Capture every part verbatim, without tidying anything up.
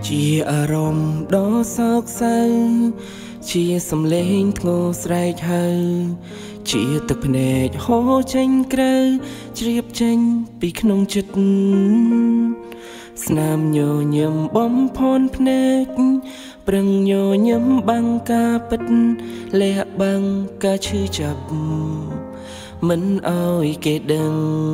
ជាអារម្មណ៍ដ៏សោកសៅជាសំឡេងធ្ងោស្រែកហៅជាទឹកភ្នែកហូរចេញក្រៅជ្រាបចេញពីក្នុងចិត្តស្នាមញញឹមបំផនភ្នែកប្រឹងញញឹមបាំងការពិតលះបាំងការឈឺចាប់មិនអោយគេដឹង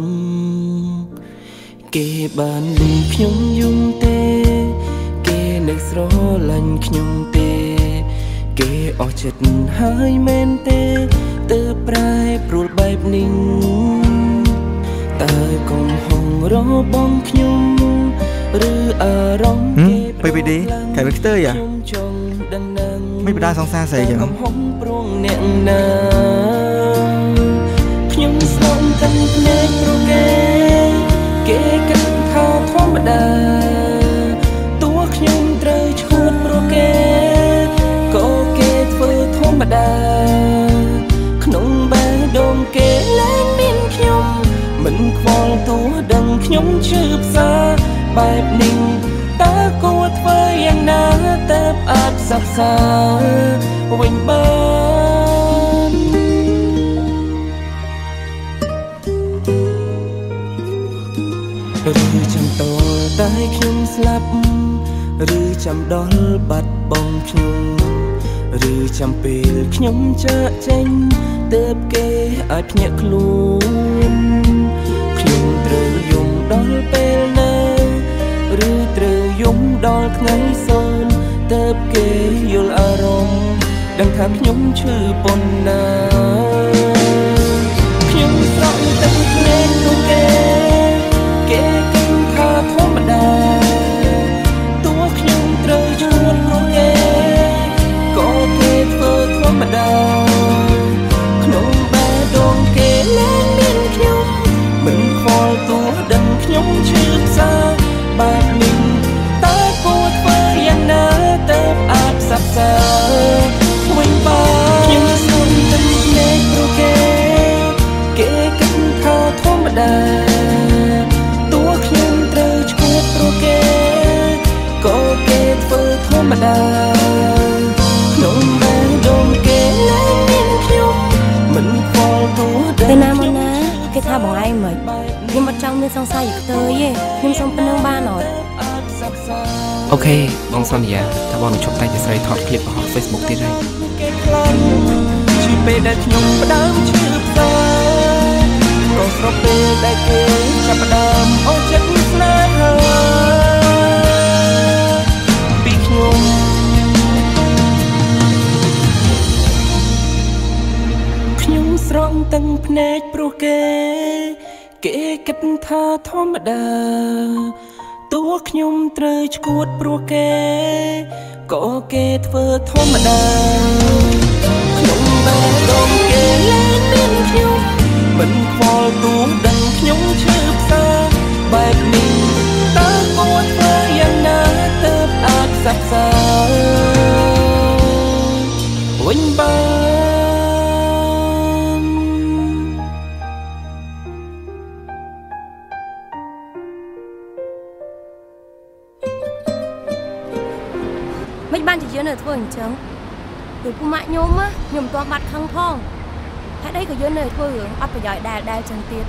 គេបានលឺខ្ញុំយំទេគេនៅស្រឡាញ់ខ្ញុំទេគេអស់ចិត្តហើយមែនទេទើបប្រែប្រួលបែបនេះតើកុំហងរបស់ខ្ញុំឬអារម្មណ៍គេไปไปดีไก่ไปเตอร์อ่ะไม่ไปได้สองซาใส่ยังកំហុងព្រោះអ្នកណាខ្ញុំស្លន់ទាំងភ្នែកព្រោះគេគេគិតថាធម្មតាតួខ្ញុំត្រូវឈួតព្រោះគេក៏គេធ្វើធម្មតាក្នុងបេះដូងគេលែងមានខ្ញុំមិនខ្វល់ទោះដឹងខ្ញុំឈឺផ្សាបែបនេះតើគួរធ្វើយ៉ាងណាតើអាចសិក្សាវិញបានឬចាំតតែខ្ញុំស្លាប់ឬចាំដល់បាត់បង់ខ្ញុំឬចាំពេលខ្ញុំចាកចេញទើបគេអាចភ្ញាក់ខ្លួនខ្ញុំត្រូវយំដល់ពេលណាឬត្រូវយំដល់ថ្ងៃសូនទើបគេយល់អារម្មណ៍ដឹងថាខ្ញុំឈឺប៉ុណ្ណាខ្ញុំស្រង់ទឹកភ្នែកទូគេគេគិតថាធម្មតាតួខ្ញុំត្រូវឈួតព្រោះគេក៏គេធ្វើធម្មតាក្នុងបេះដូងគេលែងមានខ្ញុំមិនខ្វល់ទោះដឹងខ្ញុំឈឺផ្សាបែបនេះតើគួរធ្វើយ៉ាងណាតើអាចសិក្សាវិញបានខ្ញុំសុំទឹកភ្នែកព្រោះគេគេគិតថាធម្មតាតួខ្ញុំត្រូវឈួតព្រោះគេក៏គេធ្វើធម្មតាក្នុងបេះដូងគេលែងមានខ្ញុំមិនខ្វល់ទោះដឹងទៅណាមកណាគេថាបងឯងមិនខ្ញុំអត់ចង់មានសង្សារយីខ្ទើយទេខ្ញុំសុំប៉ុណ្្នឹងបានអត់អូខេបងសន្យាថាបងនឹងជប់តែជាស្រីថតឃ្លីបបង្ហោះ Facebook ទៀតហើយជឿពេលដែលខ្ញុំផ្ដើមឈឺផ្សាក៏ស្របពេលដែលគេចាប់ផ្ដើមអូចិត្តស្នេហាពីខ្ញុំខ្ញុំស្រង់ទាំងភ្នែកព្រោះគេគេគិតថាធម្មតាតួខ្ញុំត្រូវឈួតព្រោះគេក៏គេធ្វើធម្មតាក្នុងបេះដូងគេលែងមានខ្ញុំមិនខ្វល់ទោះដឹងខ្ញុំឈឺផ្សាបែបនេះតើគួរធ្វើយ៉ាងណាទើបអាចសិក្សាវិញបានមិនបានជាយើងនៅធ្វើអញ្ចឹងព្រោះពូម៉ាក់ខ្ញុំណាខ្ញុំមិនទាន់បាត់ខឹងផងហេតុអីក៏យើងនៅធ្វើរឿងអត់ប្រយោជន៍ដែរដែរចឹងទៀត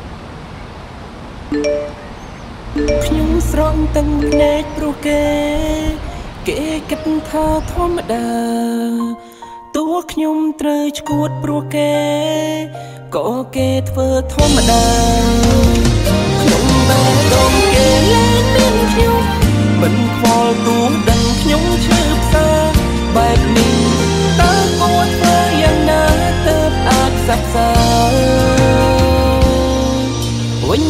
ខ្ញុំស្រង់ទាំងភ្នែកព្រោះគេគេគិតថាធម្មតាតួខ្ញុំត្រូវឈួតព្រោះគេក៏គេធ្វើធម្មតាក្នុងបេះដូងគេលែងមានខ្ញុំមិនខ្វល់ទោះដឹងខ្ញុំឈឺផ្សាបែបនេះតើគួរធ្វើយ៉ាងណាទើបអាចសិក្សាវិញ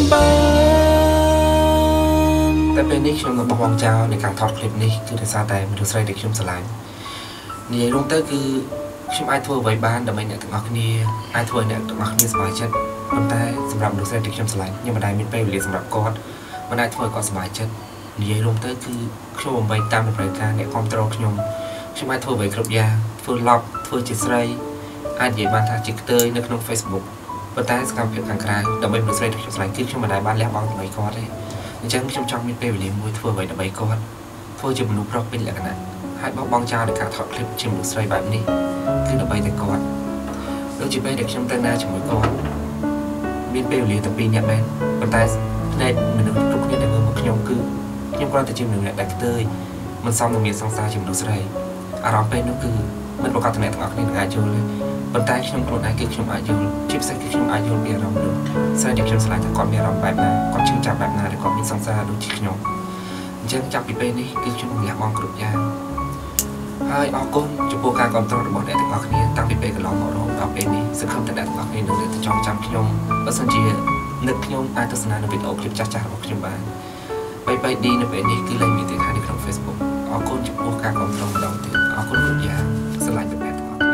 បានតែពេលនេះខ្ញុំនឹងបោះបង់ចោលនៃការថតឃ្លីបនេះគឺដោយសារតែមនុស្សស្រីដែលខ្ញុំស្រឡាញ់និយាយរួមទៅគឺខ្ញុំអាចធ្វើអ្វីបានដើម្បីអ្នកទាំងអស់គ្នាអាចធ្វើឲ្យអ្នកទាំងអស់គ្នាសប្បាយចិត្តប៉ុន្តែសម្រាប់មនុស្សស្រីដែលខ្ញុំស្រឡាញ់ខ្ញុំមិនដែលមានពេលវេលាសម្រាប់គាត់មិនអាចធ្វើឲ្យគាត់សប្បាយចិត្តនិយាយរួមទៅគឺខ្ញុំបំបីតាមតម្រូវការអ្នកគ្រប់គ្រងខ្ញុំខ្ញុំអាចធ្វើអ្វីគ្រប់យ៉ាងធ្វើឡប់ធ្វើជាស្រីអាចនិយាយបានថាជាខ្ទើយនៅក្នុង Facebook ប៉ុន្តែសកម្មភាពខាងក្រៅដើម្បីមនុស្សស្រីដែលខ្ញុំស្រឡាញ់គឺខ្ញុំមិនដែលបានលះបង់ដើម្បីគាត់ទេអញ្ចឹងខ្ញុំចង់មានពេលវេលាមួយធ្វើអ្វីដើម្បីគាត់ធ្វើធ្វើជាមនុស្សប្រុសពេញលក្ខណៈហើយបោះបង់ចោលដោយការថតคลิปជាមនុស្សស្រីបែបនេះគឺដើម្បីតែគាត់ដូចជាពេលដែលខ្ញុំទៅណាជាមួយគាត់មានពេលវេលាតែពីរនាក់មែនប៉ុន្តែផ្នែកមនុស្សគ្រប់គ្នាដែលមើលមកខ្ញុំគឺខ្ញុំគ្រាន់តែជាមនុស្សអ្នកដែលខ្ទើយមិនសមនឹងមានសង្សារជាមនុស្សស្រីអារម្មណ៍ពេលនោះគឺមិនប្រកាសតំណែងទាំងអស់គ្នានឹងអាចយល់ទេប៉ុន្តែខ្ញុំខ្លួនឯងគឺខ្ញុំអាចយល់ជាពិសេសគឺខ្ញុំអាចយល់ពីអារម្មណ៍នោះស្រីដែលខ្ញុំឆ្លើយថាគាត់មានអារម្មណ៍បែបណាគាត់ឈឺចាប់បែបណាឬគាត់មានសង្សារដូចជាខ្ញុំអញ្ចឹងចាប់ពីពេលនេះគឺខ្ញុំនឹងលះបង់គ្រប់យ៉ាងហើយអរគុណចំពោះការគ្រប់គ្រងរបស់អ្នកទាំងអស់គ្នាតាំងពីពេលកន្លងមករហូតដល់ពេលនេះសង្ឃឹមថាអ្នកទាំងអស់គ្នានឹងចងចាំខ្ញុំបើសិនជានឹកខ្ញុំអាចទស្សនានៅវីដេអូคลิปចាស់ៗរបស់ខ្ញុំបានបីបីឌីនៅពេលនេះគឺលែងមានទេខាងនៅក្នុង Facebook អរគុណចំពោះការគ្រប់គ្រងម្ដងទៀតអរគុណគ្រប់យ៉ាងស្រឡាញ់ពីអ្នកទាំងអស់គ្នា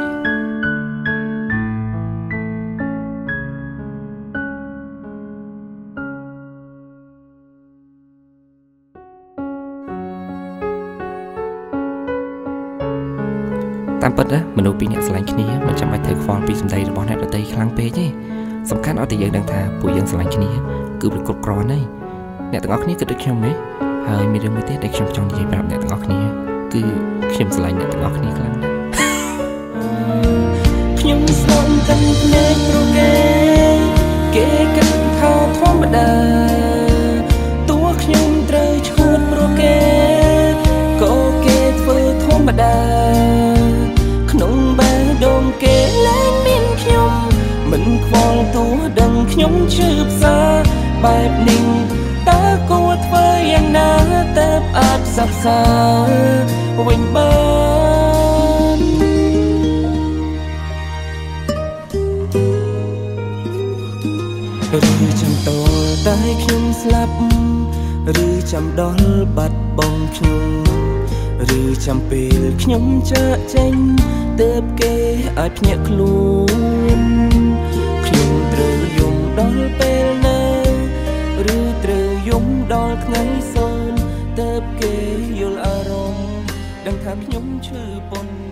តាមពិតណាមនុស្សពីរអ្នកស្រឡាញ់គ្នាមិនចាំបាច់ត្រូវខ្វល់ពីសម្ដីរបស់អ្នកដទៃខ្លាំងពេកទេសំខាន់ឲ្យតែយើងដឹងថាពួកយើងស្រឡាញ់គ្នាគឺវាគ្រប់គ្រាន់ហើយអ្នកទាំងអស់គ្នាគិតដូចខ្ញុំទេហើយមានរឿងមួយទៀតដែលខ្ញុំចង់និយាយប្រាប់អ្នកទាំងអស់គ្នាគឺខ្ញុំស្រឡាញ់អ្នកទាំងអស់គ្នាខ្លាំងណាស់ខ្ញុំស្លន់ទាំងភ្នែកព្រោះគេគេគិតថាធម្មតាតួខ្ញុំត្រូវឈួតព្រោះគេក៏គេធ្វើធម្មតាក្នុងបេះដូងគេលែងមានខ្ញុំមិនខ្វល់ទោះដឹងខ្ញុំឈឺផ្សាបែបនេះតើគួរធ្វើយ៉ាងណាទើបអាចសរសើរវិញបានឬចាំតតែខ្ញុំស្លាប់ឬចាំដល់បាត់បង់ខ្ញុំឬចាំពេលខ្ញុំចាកចេញទើបគេអាចភ្ញាក់ខ្លួនខ្ញុំត្រូវយំដល់ពេលណាឬត្រូវយំដល់ថ្ងៃសូន្យទើបគេយល់អារម្មណ៍ដឹងថាខ្ញុំឈឺប៉ុណ្ណា